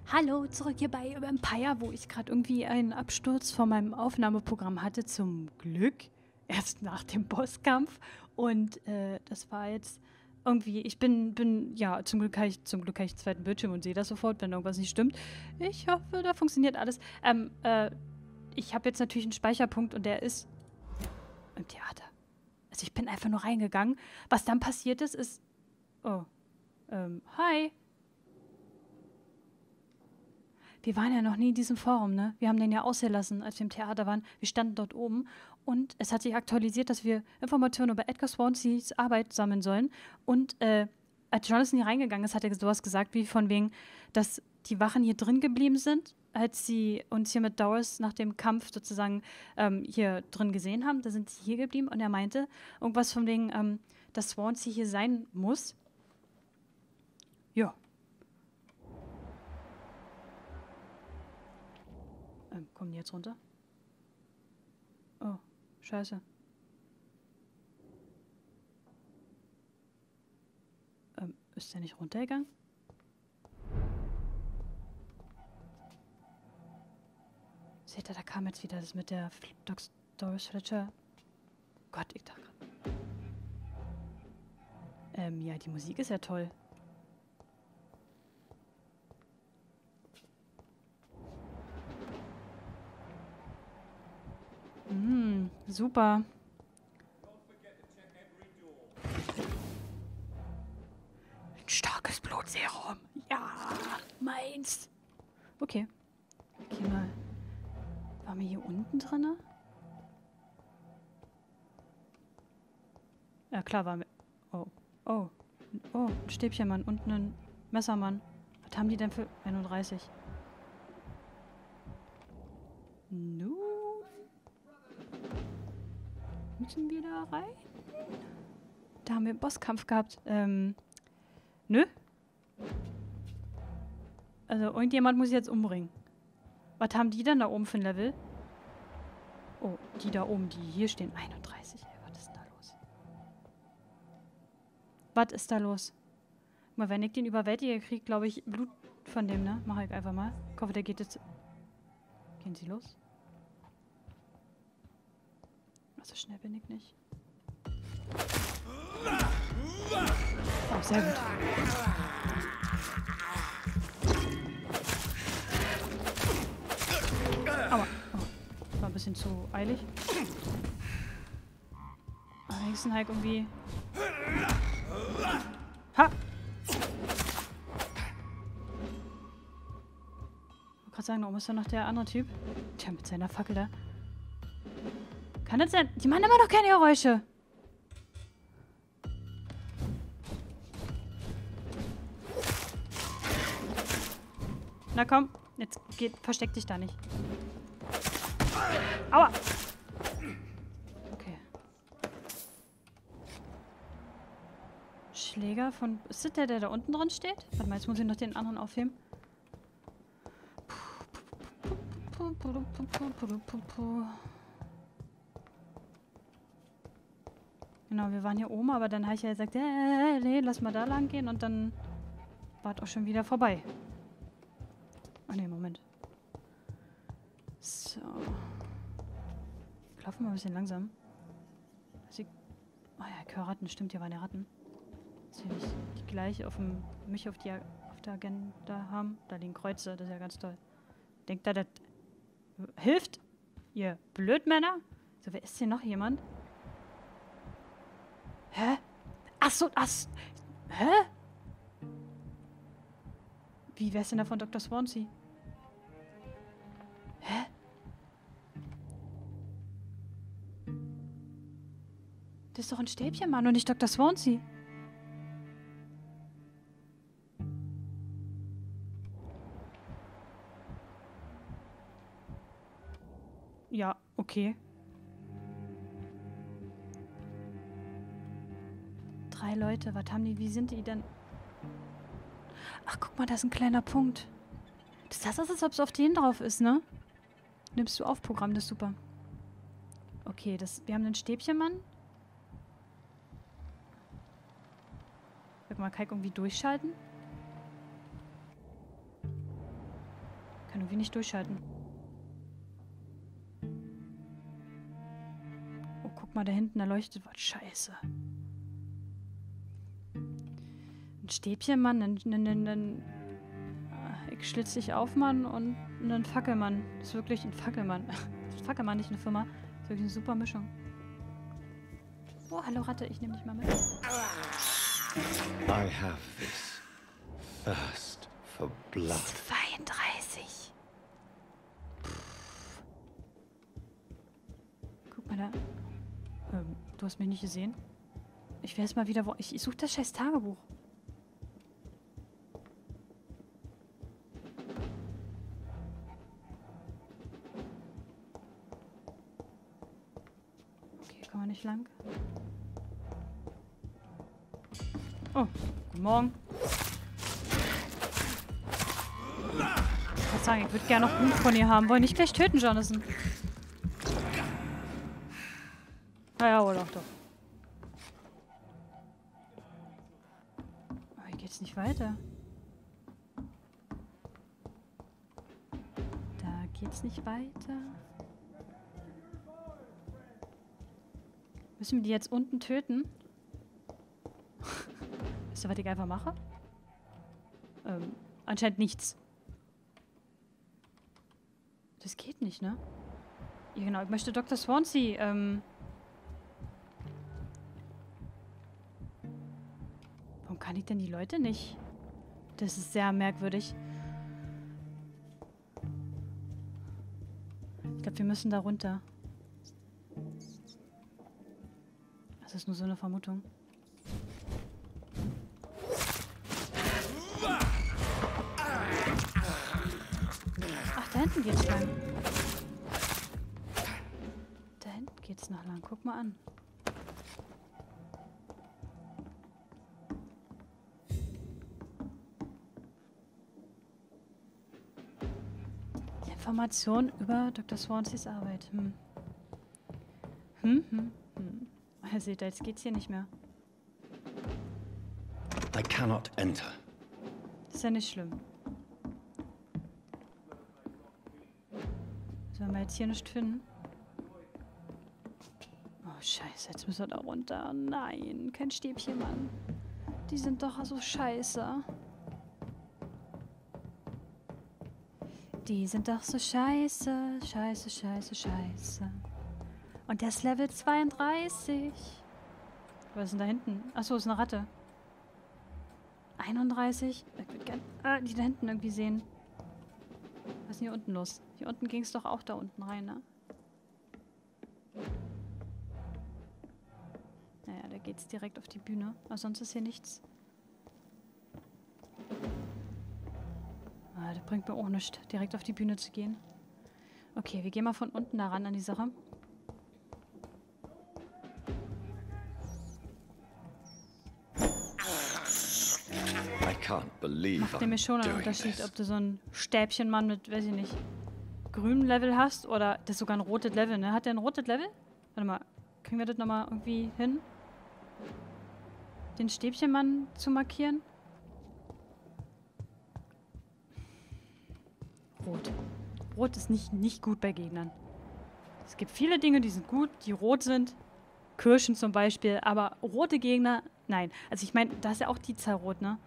Hallo, zurück hier bei Empire, wo ich gerade irgendwie einen Absturz von meinem Aufnahmeprogramm hatte. Zum Glück erst nach dem Bosskampf. Und das war jetzt irgendwie, ja, zum Glück habe ich einen zweiten Bildschirm und sehe das sofort, wenn irgendwas nicht stimmt. Ich hoffe, da funktioniert alles. Ich habe jetzt natürlich einen Speicherpunkt und der ist im Theater. Also ich bin einfach nur reingegangen. Was dann passiert ist, oh, hi. Wir waren ja noch nie in diesem Forum, ne? Wir haben den ja ausgelassen, als wir im Theater waren. Wir standen dort oben und es hat sich aktualisiert, dass wir Informationen über Edgar Swanseas Arbeit sammeln sollen. Und als Jonathan hier reingegangen ist, hat er sowas gesagt, wie von wegen, dass die Wachen hier drin geblieben sind, als sie uns hier mit Doris nach dem Kampf sozusagen hier drin gesehen haben. Da sind sie hier geblieben und er meinte irgendwas von wegen, dass Swansea hier sein muss. Ja. Kommen die jetzt runter? Oh, scheiße. Ist der nicht runtergegangen? Seht ihr, da kam jetzt wieder das mit der Doris Fletcher. Gott, ich dachte gerade. Ja, die Musik ist ja toll. Super. Ein starkes Blutserum. Ja, meins. Okay. Okay, mal. Waren wir hier unten drin? Ja, klar waren wir. Oh. Oh. Oh, ein Stäbchenmann und ein Messermann. Was haben die denn für 31? Nun. Müssen wir da rein? Da haben wir einen Bosskampf gehabt. Nö. Also, irgendjemand muss ich jetzt umbringen. Was haben die denn da oben für ein Level? Oh, die da oben, die hier stehen. 31. Ey, was ist denn da los? Was ist da los? Guck mal, wenn ich den überwältige, kriege, glaube ich, Blut von dem, ne? Mach ich einfach mal. Ich hoffe, der geht jetzt... Gehen sie los? So schnell bin ich nicht. Oh, sehr gut. Aua. Oh, war ein bisschen zu eilig. Am nächsten halt irgendwie... Ha! Ich wollte gerade sagen, da oben ist ja noch der andere Typ. Tja, mit seiner Fackel da. Kann das sein? Die machen immer noch keine Geräusche. Na komm, jetzt versteck dich da nicht. Aua! Okay. Schläger von... Ist das der da unten drin steht? Warte mal, jetzt muss ich noch den anderen aufheben. Genau, wir waren hier oben, aber dann habe ich ja gesagt, nee, lass mal da lang gehen und dann war es auch schon wieder vorbei. Ach nee, Moment. So. Ich laufe mal ein bisschen langsam. Oh ja, ich höre Ratten, stimmt, hier waren ja Ratten. Dass wir nicht die gleich mich auf der Agenda haben. Da liegen Kreuze, das ist ja ganz toll. Denkt da, das hilft? Ihr Blödmänner? So, wer ist hier noch jemand? Hä? Achso, hä? Wie, wer ist denn da von Dr. Swansea? Hä? Das ist doch ein Stäbchenmann und nicht Dr. Swansea. Ja, okay. 3 Leute, was haben die, wie sind die denn? Ach, guck mal, da ist ein kleiner Punkt. Das heißt, als ob es auf den drauf ist, ne? Nimmst du auf, Programm, das ist super. Okay, wir haben einen Stäbchenmann. Sag mal, kann ich irgendwie durchschalten? Kann irgendwie nicht durchschalten. Oh, guck mal, da hinten, da leuchtet was. Scheiße. Ein Stäbchen, Mann. Ich schlitz dich auf, Mann. Und ein Fackelmann. Das ist wirklich ein Fackelmann. Ein Fackelmann, nicht eine Firma. Das ist wirklich eine super Mischung. Oh, hallo Ratte, ich nehme dich mal mit. I have this thirst for blood. 32. Guck mal da. Du hast mich nicht gesehen? Ich weiß mal wieder, wo... Ich suche das scheiß Tagebuch. Okay, kommen wir nicht lang. Oh, guten Morgen. Ich würde sagen, ich würde gerne noch Blut von ihr haben. Wollen nicht gleich töten, Jonathan? Naja, wohl doch. Aber hier geht's nicht weiter. Da geht's nicht weiter. Müssen wir die jetzt unten töten? Wisst ihr, was ich einfach mache? Anscheinend nichts. Das geht nicht, ne? Ja, genau. Ich möchte Dr. Swansea, Warum kann ich denn die Leute nicht? Das ist sehr merkwürdig. Ich glaube, wir müssen da runter. Das ist nur so eine Vermutung. Ach, da hinten geht's lang. Da hinten geht's noch lang. Guck mal an. Informationen über Dr. Swanseas Arbeit. Ihr seht, jetzt geht's hier nicht mehr. I cannot enter. Das ist ja nicht schlimm. Sollen wir jetzt hier nicht finden? Oh, scheiße, jetzt müssen wir da runter. Nein, kein Stäbchen, Mann. Die sind doch so scheiße. Die sind doch so scheiße. Scheiße, scheiße, scheiße. Und der ist Level 32. Was ist denn da hinten? Achso, ist eine Ratte. 31. Ich würde gerne die da hinten irgendwie sehen. Was ist denn hier unten los? Hier unten ging es doch auch da unten rein, ne? Naja, da geht's direkt auf die Bühne. Aber sonst ist hier nichts. Ah, das bringt mir auch nichts, direkt auf die Bühne zu gehen. Okay, wir gehen mal von unten da ran an die Sache. Macht nämlich schon einen Unterschied, ob du so ein Stäbchenmann mit, weiß ich nicht, grünem Level hast oder das ist sogar ein rotes Level, ne? Hat der ein rotes Level? Warte mal, kriegen wir das nochmal irgendwie hin? Den Stäbchenmann zu markieren? Rot. Rot ist nicht gut bei Gegnern. Es gibt viele Dinge, die sind gut, die rot sind. Kirschen zum Beispiel, aber rote Gegner, nein. Also ich meine, da ist ja auch die Zahl rot, ne?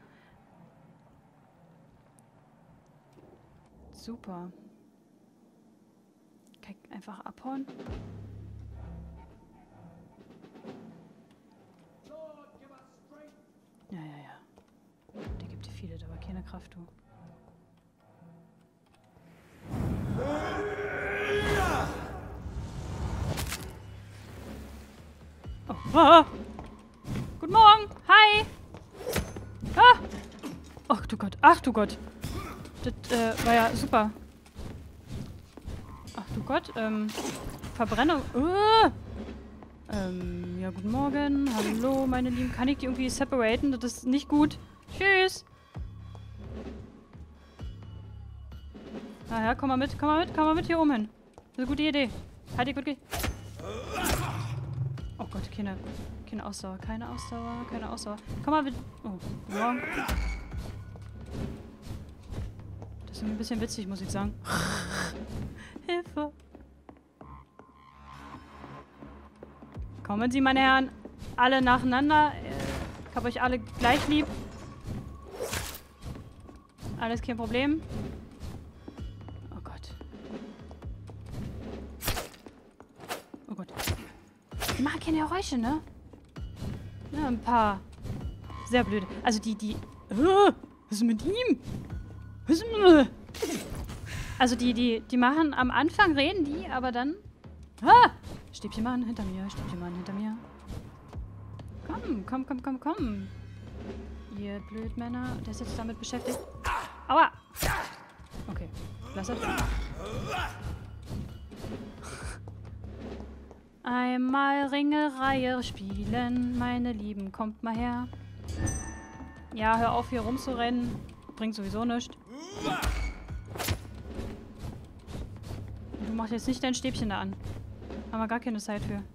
Super. Kann ich einfach abhauen? Ja. Der gibt dir viele, aber keine Kraft, du. Oh. Ah. Guten Morgen. Hi. Ah. Ach du Gott. Ach du Gott. Das war ja super. Ach du Gott. Verbrennung. Ja, guten Morgen. Hallo, meine Lieben. Kann ich die irgendwie separaten? Das ist nicht gut. Tschüss. Ja, komm mal mit hier oben hin. Das ist eine gute Idee. Halt die gut. Oh Gott, keine Ausdauer. Keine Ausdauer. Komm mal mit. Oh, morgen. Das ist irgendwie ein bisschen witzig, muss ich sagen. Hilfe. Kommen Sie, meine Herren, alle nacheinander. Ich habe euch alle gleich lieb. Alles kein Problem. Oh Gott. Oh Gott. Die machen keine Geräusche, ne? Ja, ein paar. Sehr blöde. Also was ist mit ihm? Was ist mit... Also die machen am Anfang, reden die, aber dann... Stäbchen machen hinter mir, Stäbchen machen hinter mir. Komm. Ihr Blödmänner, der ist jetzt damit beschäftigt. Aua! Okay, lass es. Einmal Ringereihe spielen, meine Lieben, kommt mal her. Ja, hör auf hier rumzurennen. Bringt sowieso nichts. Du machst jetzt nicht dein Stäbchen da an. Haben wir gar keine Zeit für.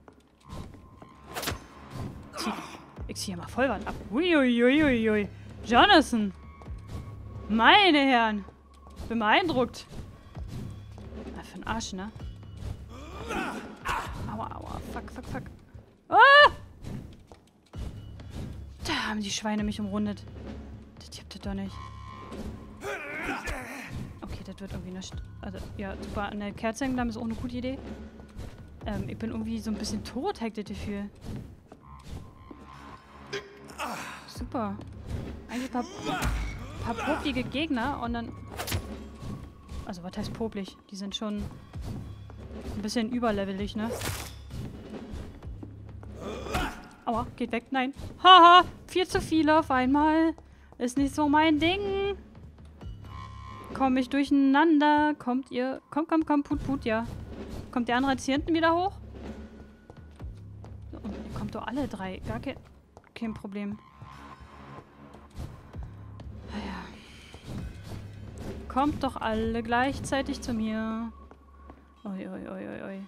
Ich ziehe mal voll was ab. Uiuiuiui. Jonathan. Meine Herren. Bin beeindruckt. Na, für den Arsch, ne? Aua. Fuck. Ah! Da haben die Schweine mich umrundet. Das gibt es doch nicht. Okay, das wird irgendwie nicht. Also, ja, super. Eine Kerze hängen bleiben ist auch eine gute Idee. Ich bin irgendwie so ein bisschen tot, hängt das Gefühl. Super. Eigentlich ein paar poplige Gegner und dann... Also, was heißt poplig? Die sind schon ein bisschen überlevelig, ne? Aua, geht weg. Nein. Haha, viel zu viele auf einmal. Ist nicht so mein Ding. Komm ich durcheinander. Kommt ihr... Komm, put, ja. Kommt der andere jetzt hier hinten wieder hoch? Und ihr kommt doch alle drei. Gar kein Problem. Naja. Kommt doch alle gleichzeitig zu mir. Oi.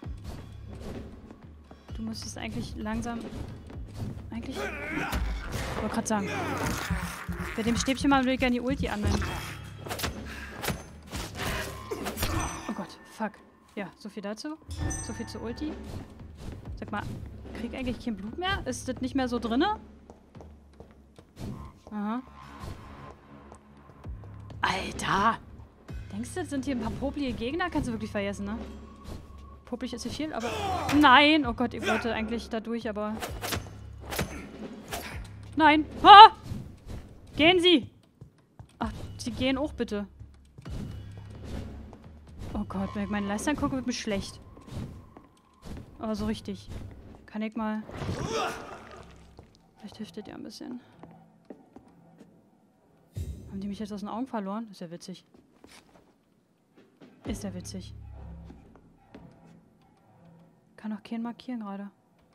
Du müsstest eigentlich langsam... Eigentlich... Ich wollte gerade sagen. Bei dem Stäbchen mal würde ich gerne die Ulti anwenden. Oh Gott, fuck. Ja, so viel dazu. So viel zur Ulti. Sag mal, krieg eigentlich kein Blut mehr? Ist das nicht mehr so drinne? Aha. Alter! Denkst du, das sind hier ein paar poplige Gegner? Kannst du wirklich vergessen, ne? Popelig ist hier viel, aber... Nein! Oh Gott, ich wollte eigentlich da durch, aber... Nein! Ha! Gehen Sie! Ach, Sie gehen auch bitte. Oh Gott, wenn ich meine Leiste angucke, wird mir schlecht. Aber so richtig. Kann ich mal... Vielleicht hilft das ja ein bisschen. Haben die mich jetzt aus den Augen verloren? Ist ja witzig. Ist ja witzig. Kann auch keinen markieren gerade.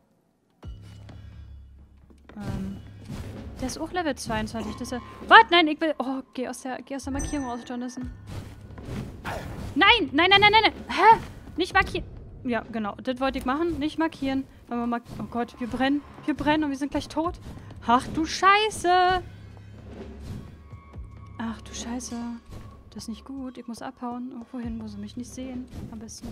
Der ist auch Level 22. Das ist ja... Was? Nein, ich will... Oh, geh aus der Markierung raus, Jonathan. Nein! Hä? Nicht markieren. Ja, genau. Das wollte ich machen. Nicht markieren. Oh Gott, wir brennen. Und wir sind gleich tot. Ach du Scheiße. Ach du Scheiße. Das ist nicht gut. Ich muss abhauen. Irgendwo hin, wo sie mich nicht sehen. Am besten.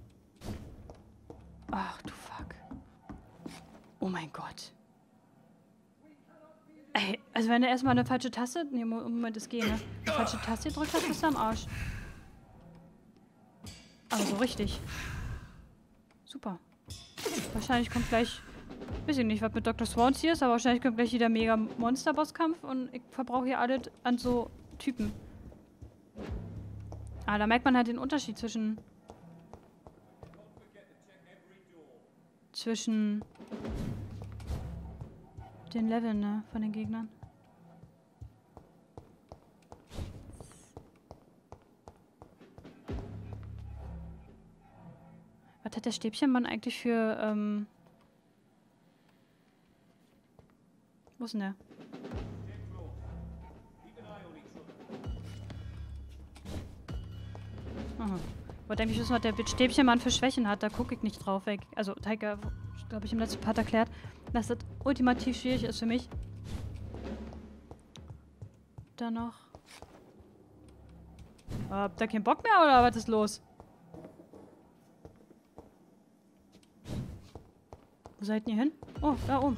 Ach du Fuck. Oh mein Gott. Ey, also wenn du erstmal eine falsche Taste... Nee, Moment, es geht, ne? Eine falsche Taste gedrückt hast, bist du am Arsch. Aber so richtig. Super. Wahrscheinlich kommt gleich... Weiß ich nicht, was mit Dr. Swansea hier ist, aber wahrscheinlich kommt gleich wieder mega Monster-Bosskampf und ich verbrauche hier alles an so Typen. Ah, da merkt man halt den Unterschied zwischen den Leveln, ne, von den Gegnern. Was hat der Stäbchenmann eigentlich für, wo ist denn der? Aha. Ich wollte eigentlich wissen, was der Stäbchenmann für Schwächen hat. Da gucke ich nicht drauf weg. Also, Taika, glaube ich, im letzten Part erklärt, dass das ultimativ schwierig ist für mich. Dann noch. Habt ihr keinen Bock mehr oder was ist los? Wo seid ihr hin? Oh, da oben.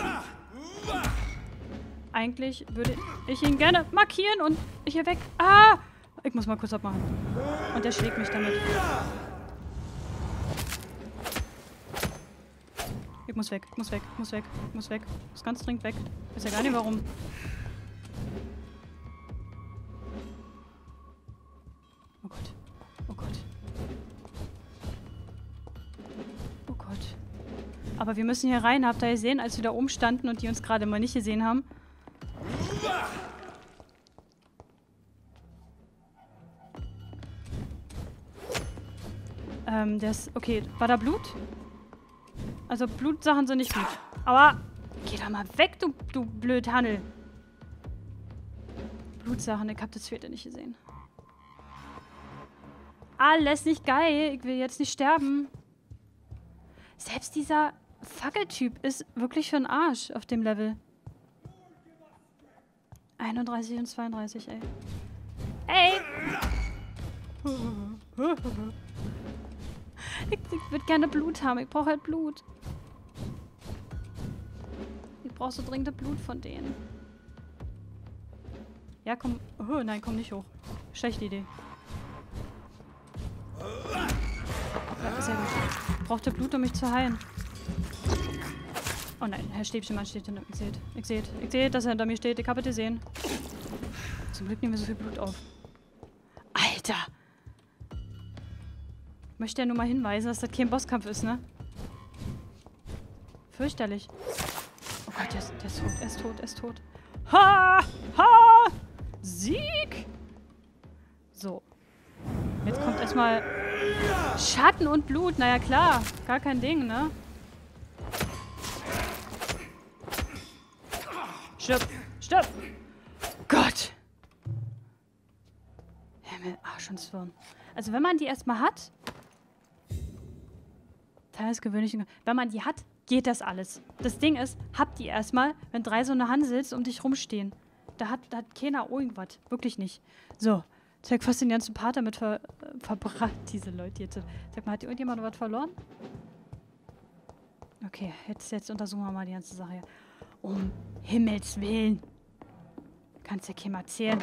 Eigentlich würde ich ihn gerne markieren und hier weg. Ah! Ich muss mal kurz abmachen. Und der schlägt mich damit. Ich muss weg, ich muss weg, ich muss weg, ich muss weg. Ich muss ganz dringend weg. Ich weiß ja gar nicht warum. Oh Gott. Oh Gott. Oh Gott. Aber wir müssen hier rein. Habt ihr gesehen, als wir da oben standen und die uns gerade mal nicht gesehen haben? Okay, war da Blut? Also Blutsachen sind nicht gut. Aber geh doch mal weg, du Blödhandel. Blutsachen, ich hab das vierte nicht gesehen. Alles nicht geil. Ich will jetzt nicht sterben. Selbst dieser Fackeltyp ist wirklich für ein Arsch auf dem Level. 31 und 32, ey. Ey! Ich würde gerne Blut haben. Ich brauche halt Blut. Ich brauche so dringend Blut von denen. Ja, komm. Oh, nein, komm nicht hoch. Schlechte Idee. Ja, sehr gut. Braucht ihr Blut, um mich zu heilen? Oh nein, Herr Stäbchenmann steht hinter mir. Ich seht, dass er hinter mir steht. Ich habe es gesehen. Zum Glück nehmen wir so viel Blut auf. Alter! Ich möchte ja nur mal hinweisen, dass das kein Bosskampf ist, ne? Fürchterlich. Oh Gott, der ist tot, er ist tot, er ist tot. Ha! Ha! Sieg! So. Jetzt kommt erstmal Schatten und Blut. Naja, klar. Gar kein Ding, ne? Stirb! Stirb! Gott! Himmel, Arsch und Zwirn. Also wenn man die erstmal hat, tagesgewöhnlich, wenn man die hat, geht das alles. Das Ding ist, habt die erstmal, wenn 3 so eine Hansels um dich rumstehen. Da hat keiner irgendwas. Wirklich nicht. So, jetzt hab ich fast den ganzen Part damit verbrannt, diese Leute jetzt. Sag mal, hat irgendjemand was verloren? Okay, jetzt untersuchen wir mal die ganze Sache hier. Um Himmels Willen. Kannst ja keinem erzählen.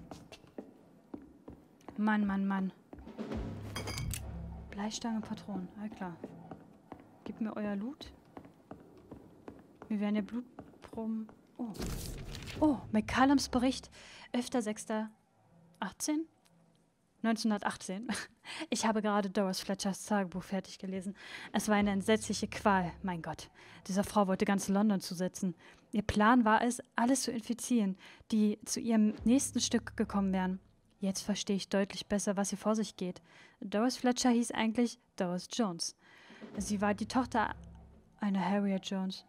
Mann, Mann, Mann. Bleistange, Patronen. Ja, klar. Gebt mir euer Loot. Wir werden ja Blutproben... Oh. Oh, McCallums Bericht. 11.06.18? 1918. Ich habe gerade Doris Fletchers Tagebuch fertig gelesen. Es war eine entsetzliche Qual. Mein Gott. Dieser Frau wollte ganz London zusetzen. Ihr Plan war es, alles zu infizieren, die zu ihrem nächsten Stück gekommen wären. Jetzt verstehe ich deutlich besser, was hier vor sich geht. Doris Fletcher hieß eigentlich Doris Jones. Sie war die Tochter einer Harriet Jones.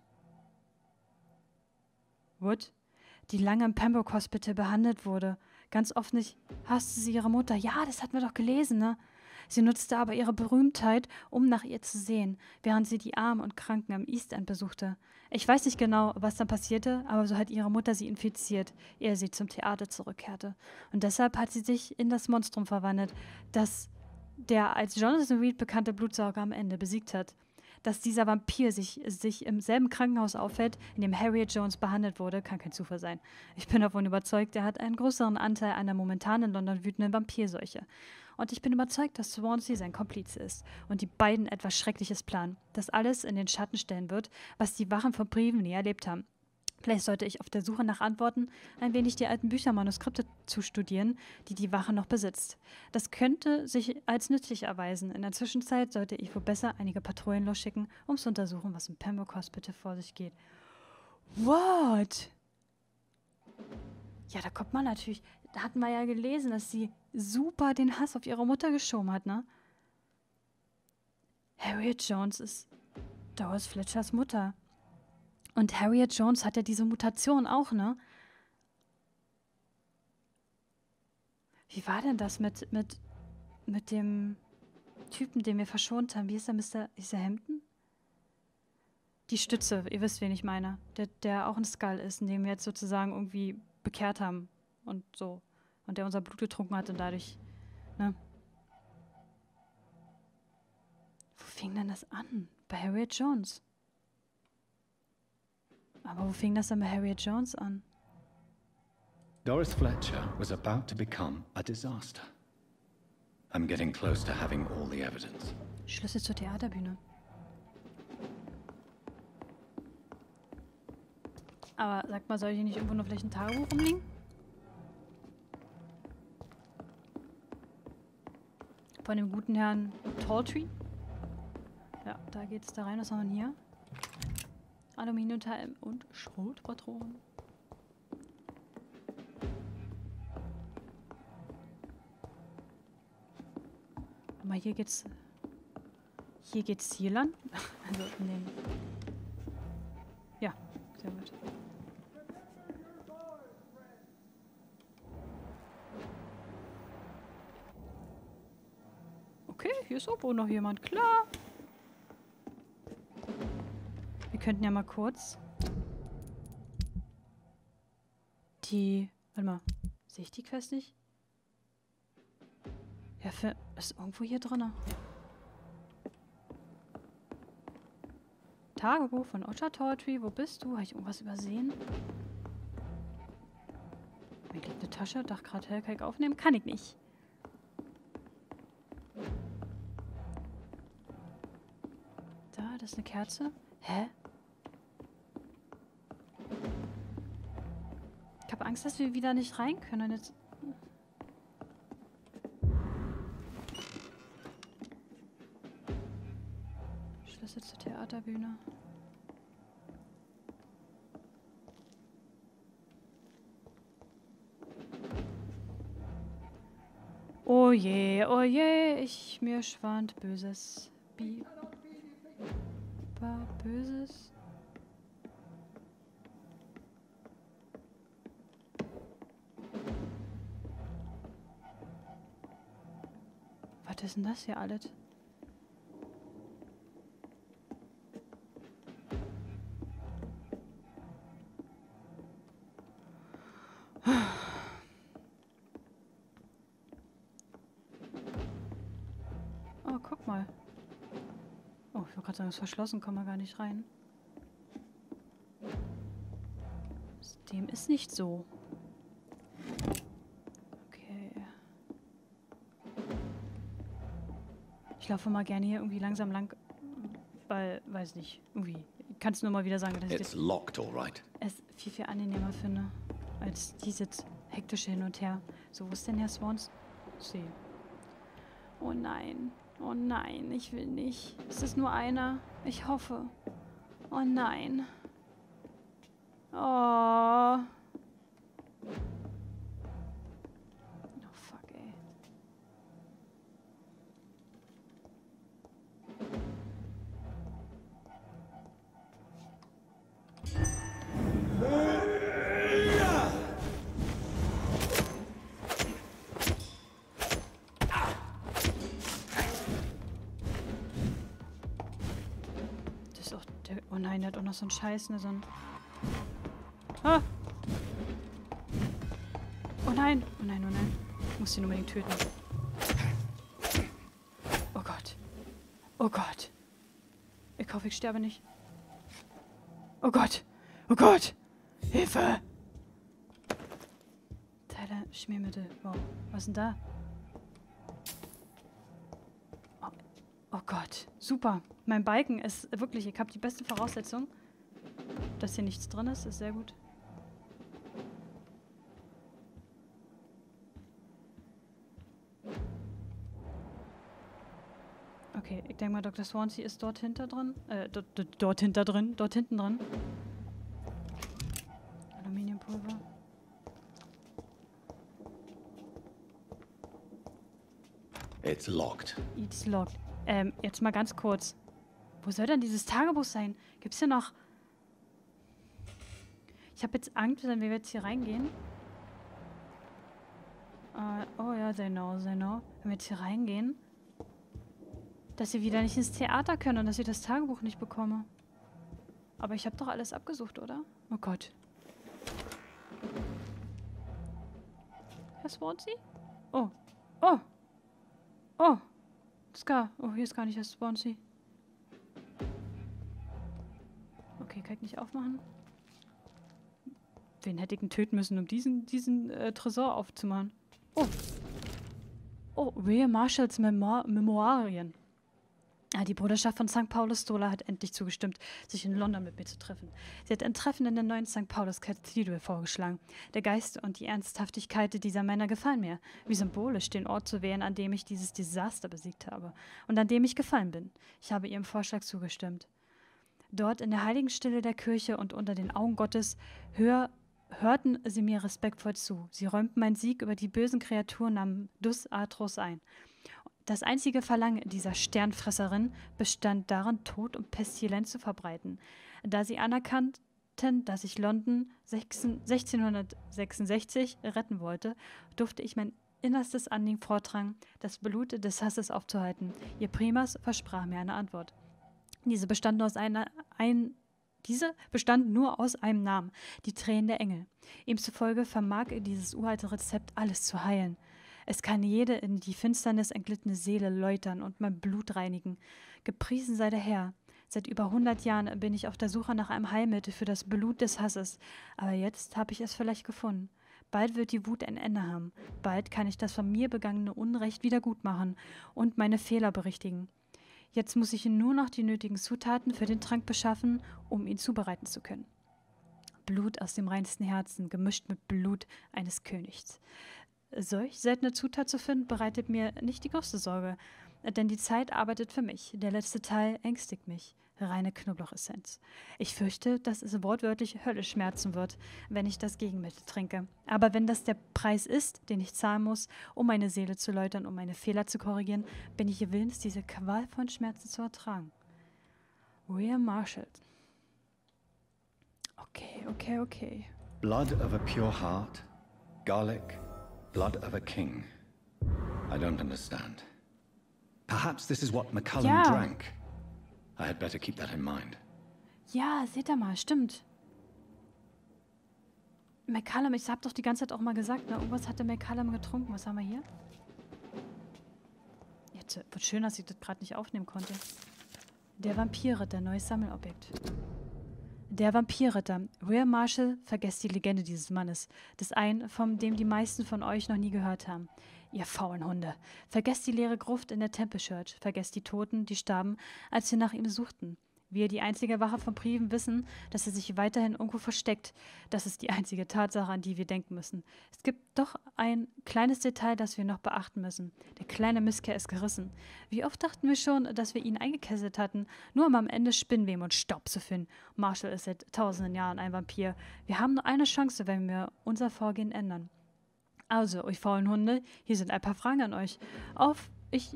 Wood? Die lange im Pembroke Hospital behandelt wurde. Ganz offensichtlich hasste sie ihre Mutter. Ja, das hatten wir doch gelesen, ne? Sie nutzte aber ihre Berühmtheit, um nach ihr zu sehen, während sie die Armen und Kranken am East End besuchte. Ich weiß nicht genau, was dann passierte, aber so hat ihre Mutter sie infiziert, ehe sie zum Theater zurückkehrte. Und deshalb hat sie sich in das Monstrum verwandelt, das der als Jonathan Reed bekannte Blutsauger am Ende besiegt hat. Dass dieser Vampir sich im selben Krankenhaus aufhält, in dem Harriet Jones behandelt wurde, kann kein Zufall sein. Ich bin davon überzeugt, er hat einen größeren Anteil an der momentan in London wütenden Vampirseuche. Und ich bin überzeugt, dass Swansea sein Komplize ist und die beiden etwas Schreckliches planen, das alles in den Schatten stellen wird, was die Wachen von Brieven nie erlebt haben. Vielleicht sollte ich auf der Suche nach Antworten ein wenig die alten Büchermanuskripte zu studieren, die die Wache noch besitzt. Das könnte sich als nützlich erweisen. In der Zwischenzeit sollte ich wohl besser einige Patrouillen losschicken, um zu untersuchen, was im Pembroke Hospital vor sich geht. What? Ja, da kommt man natürlich... Da hatten wir ja gelesen, dass sie super den Hass auf ihre Mutter geschoben hat, ne? Harriet Jones ist Doris Fletchers Mutter. Und Harriet Jones hat ja diese Mutation auch, ne? Wie war denn das mit dem Typen, den wir verschont haben? Wie ist der Hampton? Die Stütze, ihr wisst, wen ich meine. Der auch ein Skull ist, den wir jetzt sozusagen irgendwie bekehrt haben und so. Und der unser Blut getrunken hat und dadurch Ne? Wo fing denn das an? Bei Harriet Jones. Aber wo fing das denn bei Harriet Jones an? Doris Fletcher was about to become a disaster. I'm getting close to having all the evidence. Schlüssel zur Theaterbühne. Aber sag mal, soll hier nicht irgendwo noch vielleicht ein Tagebuch rumliegen? Von dem guten Herrn Talltree? Ja, da geht's da rein. Was haben wir denn hier? Aluminiumteil und Schrotpatronen. Aber hier geht's hier lang. Also in den... Ja, sehr gut. Okay, hier ist auch noch jemand. Klar. Wir könnten ja mal kurz die... Warte mal. Sehe ich die Quest nicht? Ja, ist irgendwo hier drin. Tagebuch von Ocha Talltree. Wo bist du? Habe ich irgendwas übersehen? Mir liegt eine Tasche. Dachte gerade, hell, kann ich aufnehmen? Kann ich nicht. Da, das ist eine Kerze. Hä? Ich habe Angst, dass wir wieder nicht rein können. Jetzt... Schlüssel zur Theaterbühne. Oh je, mir schwand Böses. Böses. Was ist denn das hier alles? Oh, guck mal. Oh, ich wollte gerade sagen, es ist verschlossen, kommen wir gar nicht rein. Dem ist nicht so. Okay. Ich laufe mal gerne hier irgendwie langsam lang, weil, weiß nicht, irgendwie. Kannst du nur mal wieder sagen, dass ich It's locked, all right. es viel angenehmer finde, als dieses hektische Hin und Her. So, wo ist denn Herr Swans? See. Oh nein, ich will nicht. Es ist nur einer. Ich hoffe. Oh nein. Oh. Oh fuck, ey. Das ist auch der... Oh nein, der hat auch noch so einen Scheiß, ne, so ein... Ah! Oh nein! Oh nein, oh nein. Ich muss ihn unbedingt töten. Oh Gott. Oh Gott. Ich hoffe, ich sterbe nicht. Oh Gott. Oh Gott. Hilfe! Tyler, Schmiermittel. Wow. Was ist denn da? Oh Gott. Super. Mein Balken ist wirklich... Ich habe die beste Voraussetzung. Dass hier nichts drin ist sehr gut. Okay, ich denke mal, Dr. Swansea ist dort hinter drin. Dort hinten drin. Aluminiumpulver. It's locked. It's locked. Jetzt mal ganz kurz. Wo soll denn dieses Tagebuch sein? Gibt's hier noch... Ich habe jetzt Angst, wenn wir jetzt hier reingehen. Oh ja, genau. Wenn wir jetzt hier reingehen, dass wir wieder nicht ins Theater können und dass ich das Tagebuch nicht bekomme. Aber ich habe doch alles abgesucht, oder? Oh Gott. Herr Swansea? Oh. Oh, Scar. Oh, hier ist gar nicht das Swansea. Okay, kann ich nicht aufmachen. Wen hätte ich denn töten müssen, um diesen Tresor aufzumachen? Oh. Oh, William Marshalls Memoirien. Die Bruderschaft von St. Paulus Stola hat endlich zugestimmt, sich in London mit mir zu treffen. Sie hat ein Treffen in der neuen St. Paulus Cathedral vorgeschlagen. Der Geist und die Ernsthaftigkeit dieser Männer gefallen mir, wie symbolisch den Ort zu wählen, an dem ich dieses Desaster besiegt habe und an dem ich gefallen bin. Ich habe ihrem Vorschlag zugestimmt. Dort in der heiligen Stille der Kirche und unter den Augen Gottes hörten sie mir respektvoll zu. Sie räumten meinen Sieg über die bösen Kreaturen namens Dus Atros ein. Das einzige Verlangen dieser Sternfresserin bestand darin, Tod und Pestilenz zu verbreiten. Da sie anerkannten, dass ich London 1666 retten wollte, durfte ich mein innerstes Anliegen vortragen, das Blut des Hasses aufzuhalten. Ihr Primas versprach mir eine Antwort. Diese bestand nur aus einem Namen, die Tränen der Engel. Ihm zufolge vermag dieses uralte Rezept alles zu heilen. Es kann jede in die Finsternis entglittene Seele läutern und mein Blut reinigen. Gepriesen sei der Herr. Seit über 100 Jahren bin ich auf der Suche nach einem Heilmittel für das Blut des Hasses. Aber jetzt habe ich es vielleicht gefunden. Bald wird die Wut ein Ende haben. Bald kann ich das von mir begangene Unrecht wiedergutmachen und meine Fehler berichtigen. Jetzt muss ich nur noch die nötigen Zutaten für den Trank beschaffen, um ihn zubereiten zu können. Blut aus dem reinsten Herzen, gemischt mit Blut eines Königs. Solch seltene Zutat zu finden, bereitet mir nicht die größte Sorge, denn die Zeit arbeitet für mich. Der letzte Teil ängstigt mich. Reine Knoblauchessenz. Ich fürchte, dass es wortwörtlich Hölle schmerzen wird, wenn ich das Gegenmittel trinke. Aber wenn das der Preis ist, den ich zahlen muss, um meine Seele zu läutern, um meine Fehler zu korrigieren, bin ich willens, diese qualvollen Schmerzen zu ertragen. William Marshall. Okay. Blood of a pure heart, garlic, blood of a king. I don't understand. Perhaps this is what McCallum drank. I had better keep that in mind. Ja, seht ihr mal, stimmt. McCallum, ich hab doch die ganze Zeit auch mal gesagt, ne? Irgendwas hat der McCallum getrunken. Was haben wir hier? Jetzt wird schön, dass ich das gerade nicht aufnehmen konnte. Der Vampirritter, neues Sammelobjekt. Der Vampirritter. William Marshall vergesst die Legende dieses Mannes. Des einen, von dem die meisten von euch noch nie gehört haben. Ihr faulen Hunde. Vergesst die leere Gruft in der Temple Church. Vergesst die Toten, die starben, als sie nach ihm suchten. Wir, die einzige Wache von Priven, wissen, dass er sich weiterhin irgendwo versteckt. Das ist die einzige Tatsache, an die wir denken müssen. Es gibt doch ein kleines Detail, das wir noch beachten müssen. Der kleine Mistkerl ist gerissen. Wie oft dachten wir schon, dass wir ihn eingekesselt hatten, nur um am Ende Spinnweben und Staub zu finden. Marshall ist seit tausenden Jahren ein Vampir. Wir haben nur eine Chance, wenn wir unser Vorgehen ändern. Also, euch faulen Hunde, hier sind ein paar Fragen an euch. Auf ich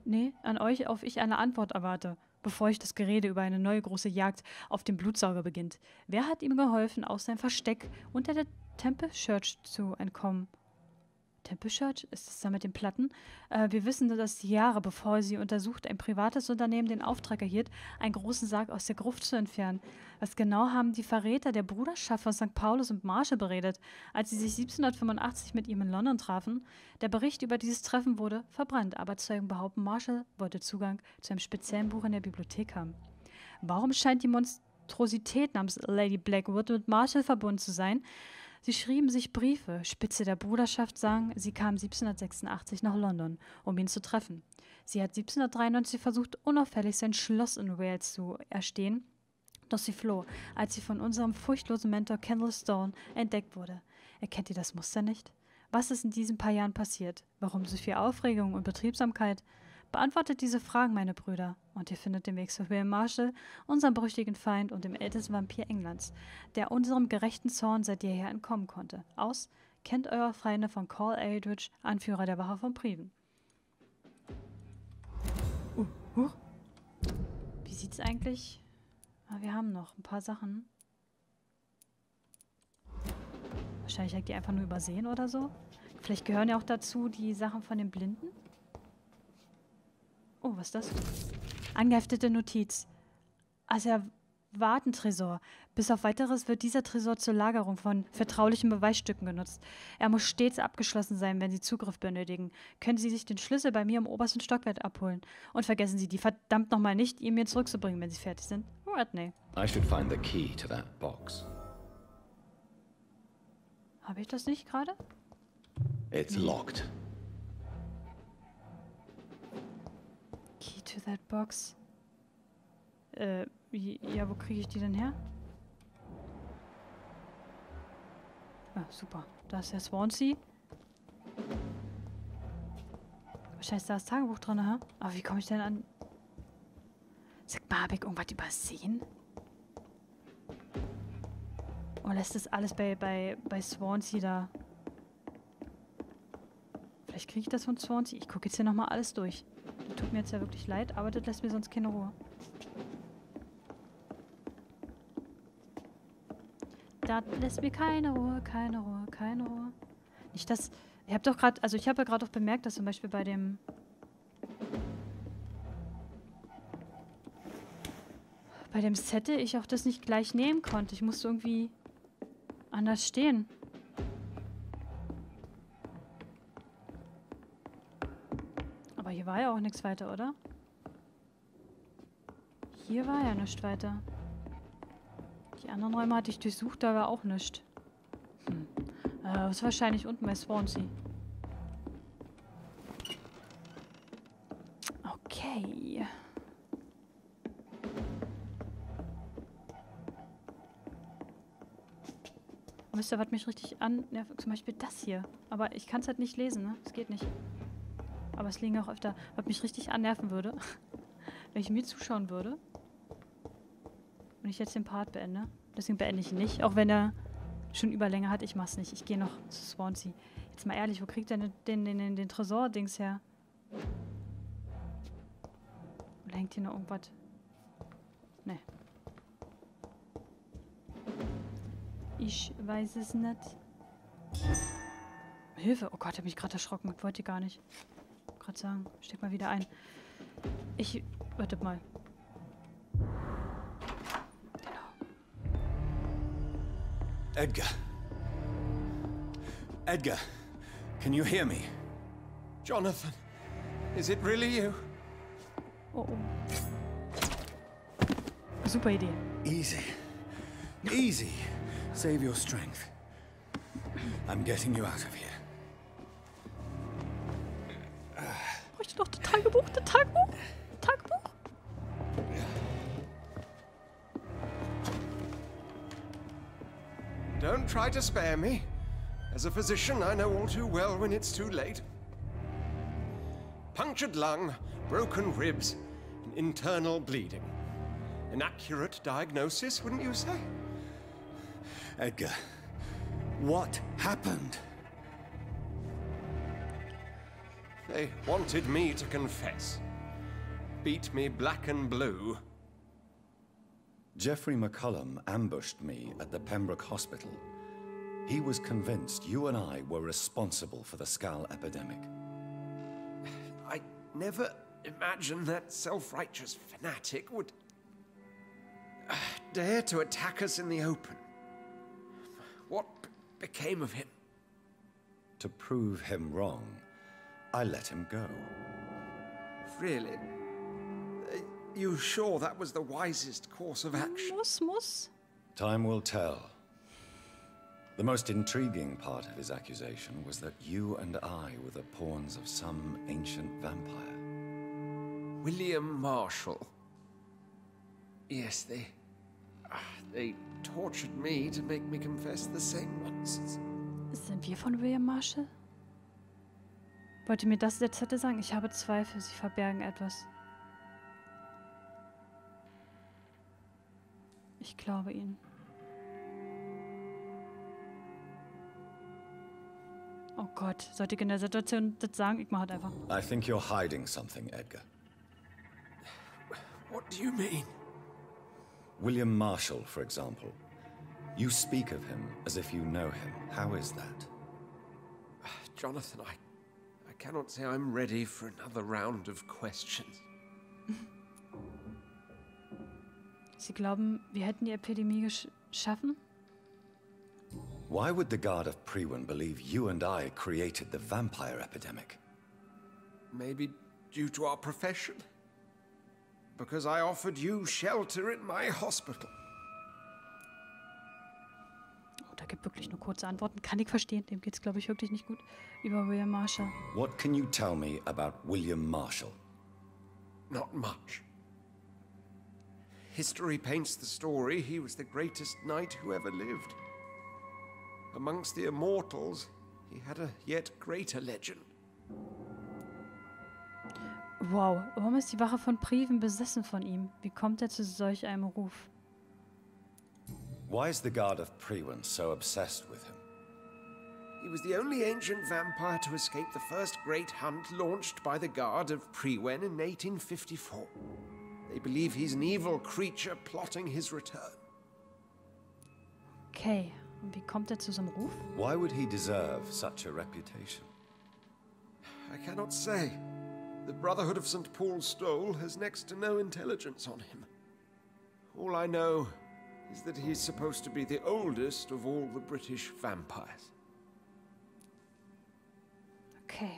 eine Antwort erwarte, bevor ich das Gerede über eine neue große Jagd auf den Blutsauger beginnt. Wer hat ihm geholfen, aus seinem Versteck unter der Temple Church zu entkommen? Temple Church? Ist das da mit den Platten? Wir wissen, dass Jahre bevor sie untersucht, ein privates Unternehmen den Auftrag erhielt, einen großen Sarg aus der Gruft zu entfernen. Was genau haben die Verräter der Bruderschaft von St. Paulus und Marshall beredet, als sie sich 1785 mit ihm in London trafen? Der Bericht über dieses Treffen wurde verbrannt, aber Zeugen behaupten, Marshall wollte Zugang zu einem speziellen Buch in der Bibliothek haben. Warum scheint die Monstrosität namens Lady Blackwood mit Marshall verbunden zu sein? Sie schrieben sich Briefe. Spitze der Bruderschaft sagen, sie kam 1786 nach London, um ihn zu treffen. Sie hat 1793 versucht, unauffällig sein Schloss in Wales zu erstehen, doch sie floh, als sie von unserem furchtlosen Mentor Kendall Stone entdeckt wurde. Erkennt ihr das Muster nicht? Was ist in diesen paar Jahren passiert? Warum so viel Aufregung und Betriebsamkeit? Beantwortet diese Fragen, meine Brüder, und ihr findet den Weg zu William Marshall, unserem berüchtigten Feind und dem ältesten Vampir Englands, der unserem gerechten Zorn seit jeher entkommen konnte. Aus Kennt euer Feinde von Call Eldridge, Anführer der Wache von Priven. Wie sieht's eigentlich? Wir haben noch ein paar Sachen. Wahrscheinlich habe ich die einfach nur übersehen oder so. Vielleicht gehören ja auch dazu die Sachen von den Blinden. Oh, was ist das? Angeheftete Notiz. Als er privaten Tresor. Bis auf Weiteres wird dieser Tresor zur Lagerung von vertraulichen Beweisstücken genutzt. Er muss stets abgeschlossen sein, wenn Sie Zugriff benötigen. Können Sie sich den Schlüssel bei mir im obersten Stockwerk abholen. Und vergessen Sie die verdammt nochmal nicht, ihn mir zurückzubringen, wenn Sie fertig sind. Rodney. I should find the key to that box. Habe ich das nicht gerade? It's locked. Key to that box. Ja, wo kriege ich die denn her? Ah, super. Da ist der Swansea. Wahrscheinlich ist da das Tagebuch drin, ha? Aber wie komme ich denn an... Sag mal, habe ich irgendwas übersehen? Oder lässt das alles bei Swansea da? Vielleicht kriege ich das von Swansea. Ich gucke jetzt hier nochmal alles durch. Das tut mir jetzt ja wirklich leid, aber das lässt mir sonst keine Ruhe. Das lässt mir keine Ruhe, keine Ruhe, keine Ruhe. Nicht das... Ich habe doch gerade... Also ich habe ja gerade auch bemerkt, dass zum Beispiel bei dem... Bei dem Settle ich auch das nicht gleich nehmen konnte. Ich musste irgendwie anders stehen. Aber hier war ja auch nichts weiter, oder? Hier war ja nichts weiter. Die anderen Räume hatte ich durchsucht, da war auch nichts. Das ist wahrscheinlich unten bei Swansea. Okay. Wisst ihr, was mich richtig annervt? Zum Beispiel das hier. Aber ich kann es halt nicht lesen, ne? Es geht nicht. Aber es liegen auch öfter, was mich richtig annerven würde, wenn ich mir zuschauen würde. Und ich jetzt den Part beende. Deswegen beende ich ihn nicht. Auch wenn er schon Überlänge hat. Ich mach's nicht. Ich gehe noch zu Swansea. Jetzt mal ehrlich, wo kriegt er den Tresor-Dings her? Oder hängt hier noch irgendwas? Ne. Ich weiß es nicht. Hilfe. Oh Gott, hab mich gerade erschrocken. Wollte ich gar nicht. Gerade sagen. Steck mal wieder ein. Warte mal. Edgar. Edgar, can you hear me? Jonathan, is it really you? Oh, oh. Super Idee. Easy. Easy. Save your strength. I'm getting you out of here. Ich bräuchte noch das Tagebuch, das Tagebuch. Tagebuch. Don't try to spare me. As a physician, I know all too well when it's too late. Punctured lung, broken ribs, and internal bleeding. An accurate diagnosis, wouldn't you say? Edgar, what happened? They wanted me to confess. Beat me black and blue. Jeffrey McCullum ambushed me at the Pembroke Hospital. He was convinced you and I were responsible for the Skal epidemic. I never imagined that self-righteous fanatic would dare to attack us in the open. What became of him? To prove him wrong, I let him go. Really? You sure that was the wisest course of action? Muss. Time will tell. The most intriguing part of his accusation was that you and I were the pawns of some ancient vampire. William Marshall. Yes, they tortured me to make me confess the same nonsense. Sind wir von William Marshall? Wollte mir das jetzt hätte sagen? Ich habe Zweifel, sie verbergen etwas. Ich glaube ihnen. Oh Gott, sollte ich in der Situation das sagen? Ich mache es einfach. I think you're hiding something, Edgar. What do you mean? William Marshall, for example. You speak of him as if you know him. How is that? Jonathan, I cannot say I'm ready for another round of questions. Sie glauben, wir hätten die Epidemie geschaffen? Why would the Guard of Priwen believe you and I created the vampire epidemic? Maybe due to our profession? Because I offered you shelter in my hospital. Oh, da gibt wirklich nur kurze Antworten. Kann ich verstehen. Dem geht's, glaube ich, wirklich nicht gut. Über William Marshall. What can you tell me about William Marshall? Not much. History paints the story he was the greatest knight who ever lived. Amongst the immortals, he had a yet greater legend. Wow, warum ist die Wache von Priwen besessen von ihm? Wie kommt er zu solch einem Ruf? Why is the Guard of Priwen so obsessed with him? He was the only ancient vampire to escape the first great hunt launched by the Guard of Priwen in 1854. They believe he's an evil creature plotting his return. Okay, und wie kommt er zu so einem Ruf? Why would he deserve such a reputation? I cannot say. The Brotherhood of St. Paul's Stole has next to no intelligence on him. All I know is that he's supposed to be the oldest of all the British vampires. Okay.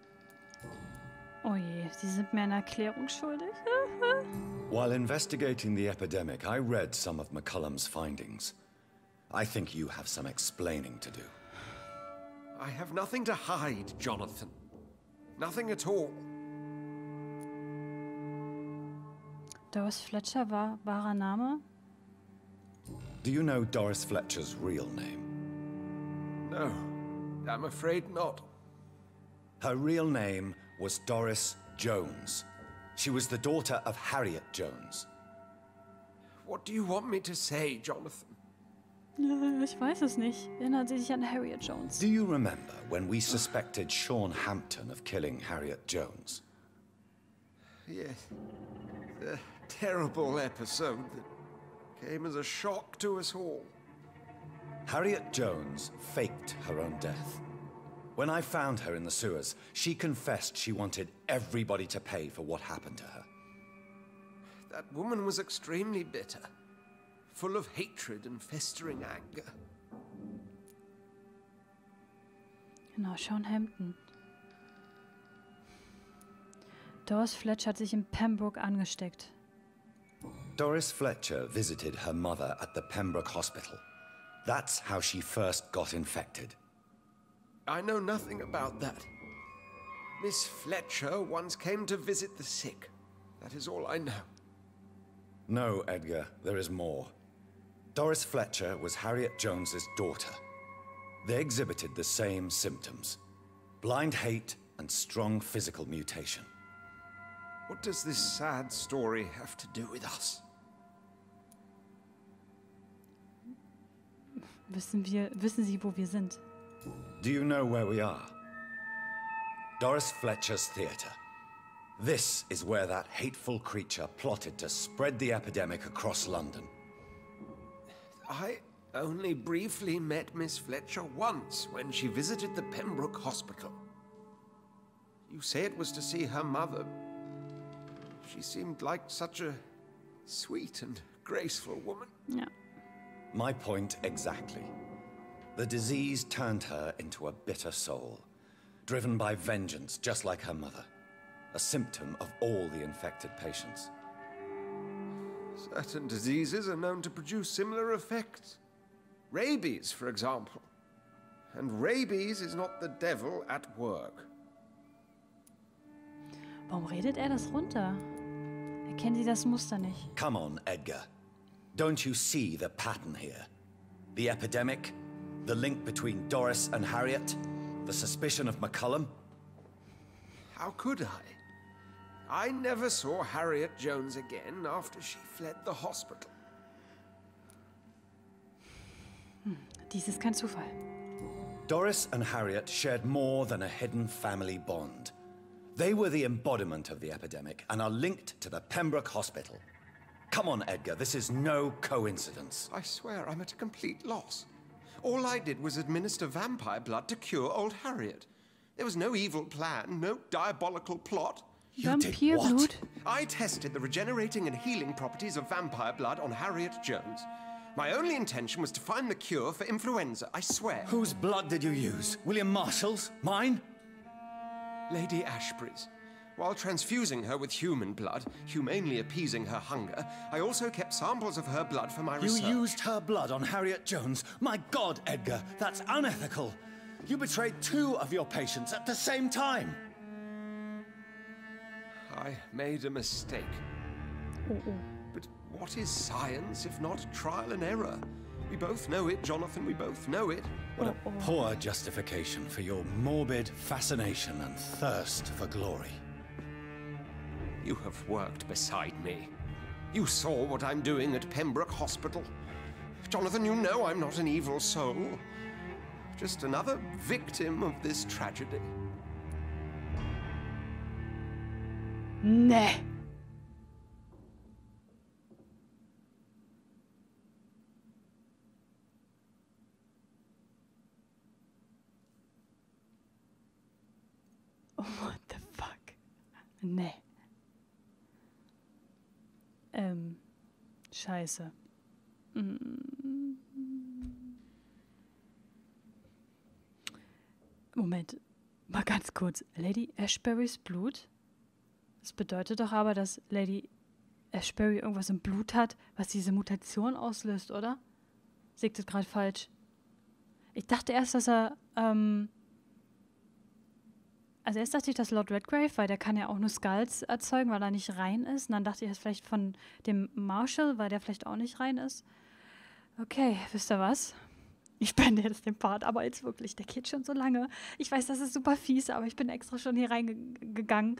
Oh je, Sie sind mir eine Erklärung schuldig. While investigating the epidemic, I read some of McCullum's findings. I think you have some explaining to do. I have nothing to hide, Jonathan. Nothing at all. Doris Fletcher war wahrer Name? Do you know Doris Fletcher's real name? No, I'm afraid not. Her real name was Doris Jones. She was the daughter of Harriet Jones. What do you want me to say, Jonathan? Ich weiß es nicht. Erinnert sie sich an Harriet Jones? Do you remember when we suspected Sean Hampton of killing Harriet Jones? Yes. The terrible episode that came as a shock to us all. Harriet Jones faked her own death. When I found her in the sewers, she confessed she wanted everybody to pay for what happened to her. That woman was extremely bitter, full of hatred and festering anger. Genau, Sean Hampton. Doris Fletcher hat sich in Pembroke angesteckt. Doris Fletcher visited her mother at the Pembroke Hospital. That's how she first got infected. I know nothing about that. Miss Fletcher once came to visit the sick. That is all I know. No, Edgar, there is more. Doris Fletcher was Harriet Jones's daughter. They exhibited the same symptoms: blind hate and strong physical mutation. What does this sad story have to do with us? Wissen Sie, wo wir sind? Do you know where we are? Doris Fletcher's theatre. This is where that hateful creature plotted to spread the epidemic across London. I only briefly met Miss Fletcher once when she visited the Pembroke Hospital. You say it was to see her mother. She seemed like such a sweet and graceful woman. Ja. My point exactly. The disease turned her into a bitter soul, driven by vengeance just like her mother. A symptom of all the infected patients. Certain diseases are known to produce similar effects. Rabies, for example. And rabies is not the devil at work. Warum redet das runter? Erkennen Sie das Muster nicht? Come on, Edgar. Don't you see the pattern here? The epidemic, the link between Doris and Harriet, the suspicion of McCullum. How could I? I never saw Harriet Jones again after she fled the hospital. Dies ist kein Zufall. Doris and Harriet shared more than a hidden family bond. They were the embodiment of the epidemic and are linked to the Pembroke Hospital. Come on, Edgar, this is no coincidence. I swear I'm at a complete loss. All I did was administer vampire blood to cure old Harriet. There was no evil plan, no diabolical plot. Vampirblut? I tested the regenerating and healing properties of vampire blood on Harriet Jones. My only intention was to find the cure for influenza, I swear. Whose blood did you use? William Marshall's? Mine? Lady Ashbury's. While transfusing her with human blood, humanely appeasing her hunger, I also kept samples of her blood for my research. You used her blood on Harriet Jones? My God, Edgar, that's unethical. You betrayed 2 of your patients at the same time. I made a mistake. But what is science if not trial and error? We both know it, Jonathan, we both know it. What a poor justification for your morbid fascination and thirst for glory. You have worked beside me. You saw what I'm doing at Pembroke Hospital. Jonathan, you know I'm not an evil soul. Just another victim of this tragedy. Nee. What the fuck? Nee. Scheiße. Moment, mal ganz kurz. Lady Ashburys Blut? Das bedeutet doch aber, dass Lady Ashbury irgendwas im Blut hat, was diese Mutation auslöst, oder? Sehe ich das gerade falsch? Ich dachte erst, dass er, also erst dachte ich, dass Lord Redgrave, weil der kann ja auch nur Skulls erzeugen, weil er nicht rein ist. Und dann dachte ich, das vielleicht von dem Marshall, weil der vielleicht auch nicht rein ist. Okay, wisst ihr was? Ich beende jetzt den Part, aber jetzt wirklich, der geht schon so lange. Ich weiß, das ist super fies, aber ich bin extra schon hier reingegangen,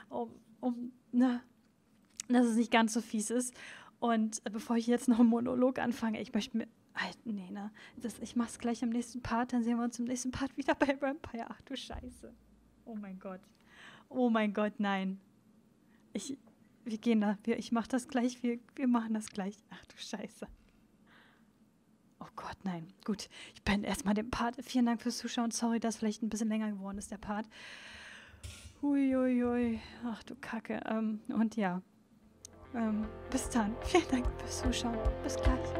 dass es nicht ganz so fies ist. Und bevor ich jetzt noch einen Monolog anfange, ich möchte mir... ich mach's gleich im nächsten Part, dann sehen wir uns im nächsten Part wieder bei Vampire. Ach du Scheiße. Oh mein Gott. Oh mein Gott, nein. Wir gehen da. Ich mach das gleich. Wir machen das gleich. Ach du Scheiße. Oh Gott, nein. Gut, ich beende erstmal den Part. Vielen Dank fürs Zuschauen. Sorry, dass vielleicht ein bisschen länger geworden ist, der Part. Huiuiui. Ach du Kacke. Und ja. Bis dann. Vielen Dank fürs Zuschauen. Bis gleich.